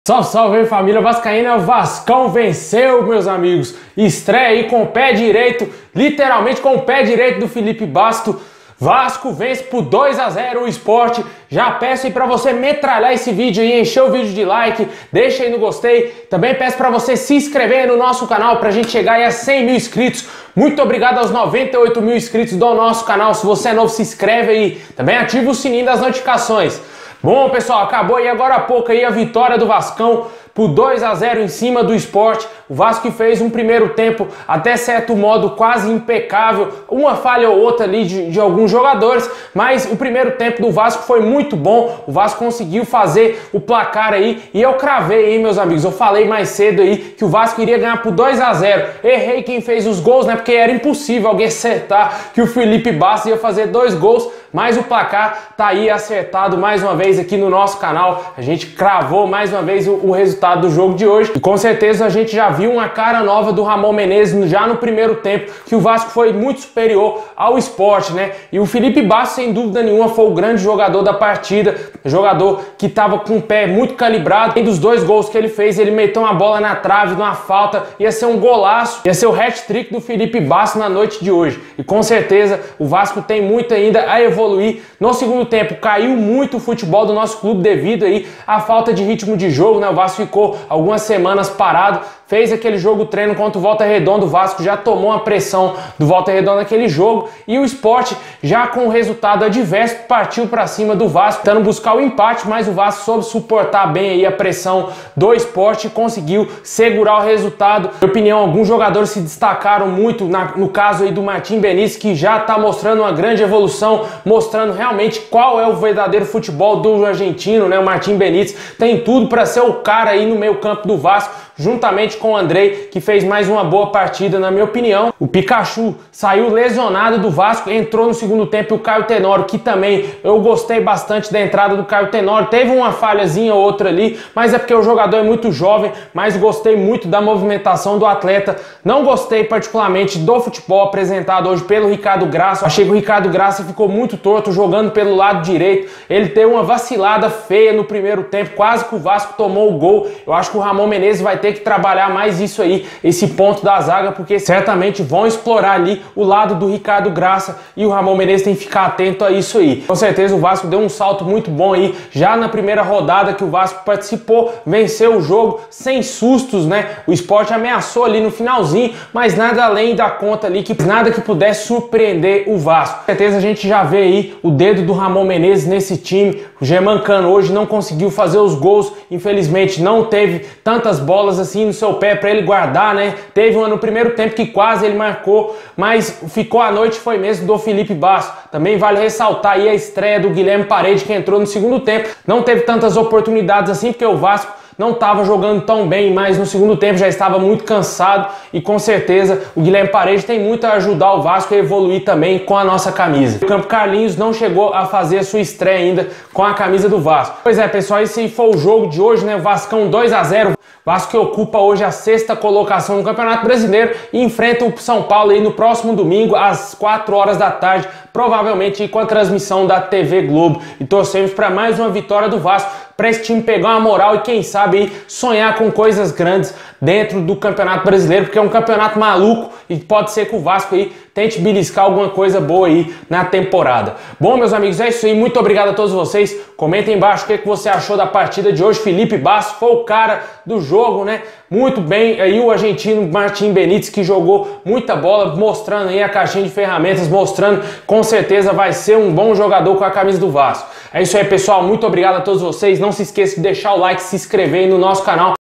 Salve, salve família vascaína, o Vascão venceu, meus amigos. Estreia aí com o pé direito, literalmente com o pé direito do Felipe Basto. Vasco vence por 2-0 o Sport. Já peço aí para você metralhar esse vídeo aí, encher o vídeo de like, deixa aí no gostei. Também peço para você se inscrever no nosso canal para a gente chegar aí a 100 mil inscritos. Muito obrigado aos 98 mil inscritos do nosso canal. Se você é novo, se inscreve aí. Também ativa o sininho das notificações. Bom, pessoal, acabou aí agora há pouco aí a vitória do Vascão por 2-0 em cima do Sport. O Vasco que fez um primeiro tempo até certo modo quase impecável, uma falha ou outra ali de alguns jogadores, mas o primeiro tempo do Vasco foi muito bom. O Vasco conseguiu fazer o placar aí e eu cravei aí, meus amigos, eu falei mais cedo aí que o Vasco iria ganhar por 2-0. Errei quem fez os gols, né, porque era impossível alguém acertar que o Felipe Basto ia fazer 2 gols, mas o placar tá aí acertado mais uma vez aqui no nosso canal. A gente cravou mais uma vez o resultado do jogo de hoje e com certeza a gente já viu uma cara nova do Ramon Menezes já no primeiro tempo, que o Vasco foi muito superior ao Sport, né? E o Felipe Basto, sem dúvida nenhuma, foi o grande jogador da partida, jogador que estava com o pé muito calibrado. E dos 2 gols que ele fez, ele meteu uma bola na trave, numa falta, ia ser um golaço, ia ser o hat-trick do Felipe Basto na noite de hoje. E com certeza o Vasco tem muito ainda a evoluir. No segundo tempo caiu muito o futebol do nosso clube devido aí à falta de ritmo de jogo, né? O Vasco ficou algumas semanas parado, fez aquele jogo treino contra o Volta Redonda. O Vasco já tomou a pressão do Volta Redonda naquele jogo e o Sport, já com o resultado adverso, partiu para cima do Vasco, tentando buscar o empate, mas o Vasco soube suportar bem aí a pressão do Sport e conseguiu segurar o resultado. Na minha opinião, alguns jogadores se destacaram muito, no caso aí do Martim Benítez, que já está mostrando uma grande evolução, mostrando realmente qual é o verdadeiro futebol do argentino, né? O Martim Benítez tem tudo para ser o cara aí no meio campo do Vasco, juntamente com o Andrei, que fez mais uma boa partida, na minha opinião. O Pikachu saiu lesionado do Vasco, entrou no segundo tempo, e o Caio Tenório, que também eu gostei bastante da entrada do Caio Tenório, teve uma falhazinha ou outra ali, mas é porque o jogador é muito jovem, mas gostei muito da movimentação do atleta. Não gostei particularmente do futebol apresentado hoje pelo Ricardo Graça. Achei que o Ricardo Graça ficou muito torto jogando pelo lado direito, ele teve uma vacilada feia no primeiro tempo, quase que o Vasco tomou o gol. Eu acho que o Ramon Menezes vai ter que trabalhar mais isso aí, esse ponto da zaga, porque certamente vão explorar ali o lado do Ricardo Graça e o Ramon Menezes tem que ficar atento a isso aí. Com certeza o Vasco deu um salto muito bom aí, já na primeira rodada que o Vasco participou, venceu o jogo sem sustos, né? O Sport ameaçou ali no finalzinho, mas nada além da conta ali, nada que pudesse surpreender o Vasco. Com certeza a gente já vê aí o dedo do Ramon Menezes nesse time. O Germancano hoje não conseguiu fazer os gols, infelizmente não teve tantas bolas assim no seu pé para ele guardar, né? Teve uma no primeiro tempo que quase ele marcou, mas ficou a noite foi mesmo do Felipe Basto. Também vale ressaltar aí a estreia do Guilherme Paredes, que entrou no segundo tempo. Não teve tantas oportunidades assim, porque o Vasco não estava jogando tão bem, mas no segundo tempo já estava muito cansado e com certeza o Guilherme Paredes tem muito a ajudar o Vasco a evoluir também com a nossa camisa. O Campo Carlinhos não chegou a fazer a sua estreia ainda com a camisa do Vasco. Pois é, pessoal, esse foi o jogo de hoje, né? Vascão 2-0. Vasco que ocupa hoje a 6ª colocação no Campeonato Brasileiro e enfrenta o São Paulo aí no próximo domingo às 4 horas da tarde, provavelmente com a transmissão da TV Globo. E torcemos para mais uma vitória do Vasco, para esse time pegar uma moral e quem sabe aí sonhar com coisas grandes dentro do Campeonato Brasileiro, porque é um campeonato maluco e pode ser que o Vasco aí tente beliscar alguma coisa boa aí na temporada. Bom, meus amigos, é isso aí. Muito obrigado a todos vocês. Comentem embaixo o que você achou da partida de hoje. Felipe Basto foi o cara do jogo, né? Muito bem aí o argentino Martim Benítez, que jogou muita bola, mostrando aí a caixinha de ferramentas, mostrando com certeza vai ser um bom jogador com a camisa do Vasco. É isso aí, pessoal. Muito obrigado a todos vocês. Não se esqueça de deixar o like, se inscrever aí no nosso canal.